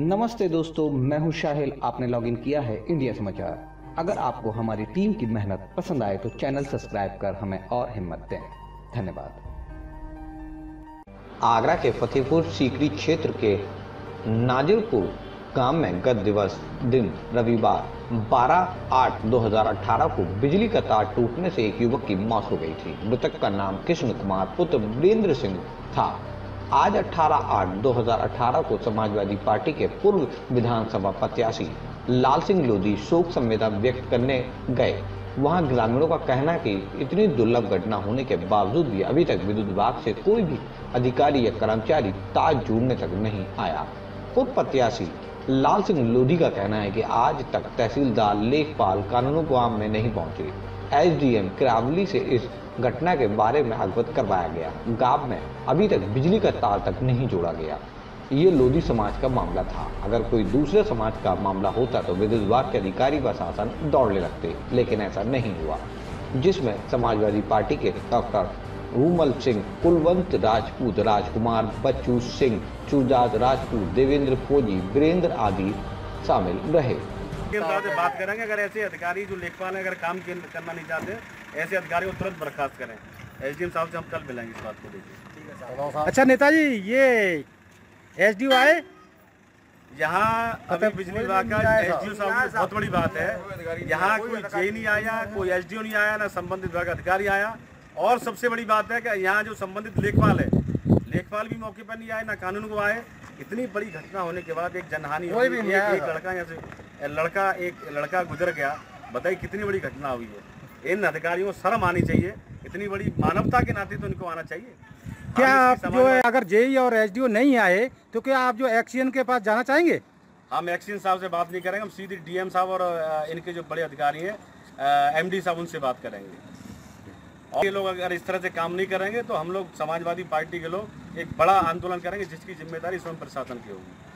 नमस्ते दोस्तों, मैं हूं शाहिल। आपने लॉगिन किया है इंडिया समाचार। अगर आपको हमारी टीम की मेहनत पसंद आए तो चैनल सब्सक्राइब कर हमें और हिम्मत दें। धन्यवाद। आगरा के फतेहपुर सीकरी क्षेत्र के नाजिरपुर गांव में गत दिन रविवार 12/8/2018 को बिजली का तार टूटने से एक युवक की मौत हो गई थी। मृतक का नाम कृष्ण कुमार पुत्र वीरेंद्र सिंह था। आज 18/8/2018 को समाजवादी पार्टी के पूर्व विधानसभा प्रत्याशी लाल सिंह लोधी शोक संवेदना व्यक्त करने गए। वहां ग्रामीणों का कहना है कि इतनी दुर्लभ घटना होने के बावजूद भी अभी तक विद्युत विभाग से कोई भी अधिकारी या कर्मचारी तार जोड़ने तक नहीं आया। पूर्व प्रत्याशी लाल सिंह लोधी का कहना है कि आज तक तहसीलदार, लेखपाल कानूनों गांव में नहीं पहुंचे। एसडीएम किरावली से इस घटना के बारे में अवगत करवाया गया। गांव में अभी तक बिजली का तार तक नहीं जोड़ा गया। ये लोधी समाज का मामला था। अगर कोई दूसरे समाज का मामला होता तो विद्युत विभाग के अधिकारी प्रशासन दौड़ने लगते, लेकिन ऐसा नहीं हुआ, जिसमें समाजवादी पार्टी के डॉक्टर रूमल सिंह, कुलवंत राजपूत, राजकुमार, बच्चू सिंह, चुरजात राजपूत, देवेंद्र फौजी, वीरेंद्र आदि शामिल रहे। बात करेंगे, अगर ऐसे अधिकारी जो लेखपाल अगर काम करना नहीं चाहते, ऐसे अधिकारी को तुरंत बर्खास्त करें। एसडीएम साहब से हम कल मिलेंगे इस बात को लेकर। अच्छा नेताजी, ये एसडीओ आए यहाँ अभी बिजली विभाग का एसडीओ साहब, बहुत बड़ी बात है। यहाँ कोई जेई नहीं आया, कोई एसडीओ नहीं आया, ना संबंधित विभाग अधिकारी आया। और सबसे बड़ी बात है कि यहाँ जो संबंधित लेखपाल है, लेखपाल भी मौके पर नहीं आए, ना कानून को आए। इतनी बड़ी घटना होने के बाद एक जनहानि हुई, एक लड़का यहाँ से एक लड़का गुजर गया। बताइए कितनी बड़ी घटना हुई है। इन अधिकारियों को शर्म आनी चाहिए। इतनी बड़ी मानवता के नाते तो इनको आना चाहिए। क्या आप जो है, अगर जेई और एसडीओ नहीं आए तो क्या आप जो एक्सीएन के पास जाना चाहेंगे? हम एक्सीएन साहब से बात नहीं करेंगे, हम सीधे डीएम साहब और इनके जो बड़े अधिकारी हैं एमडी साहब, उनसे बात करेंगे। और ये लोग अगर इस तरह से काम नहीं करेंगे तो हम लोग समाजवादी पार्टी के लोग एक बड़ा आंदोलन करेंगे, जिसकी जिम्मेदारी स्वयं प्रशासन की होगी।